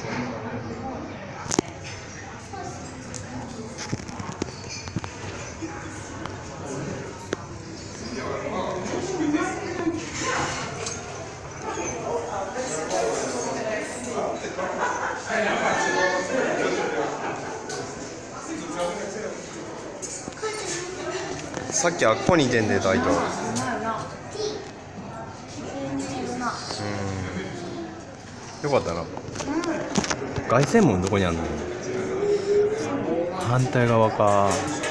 さっきあっこにいてんで大東。よかったな。凱旋門どこにあんの？反対側か。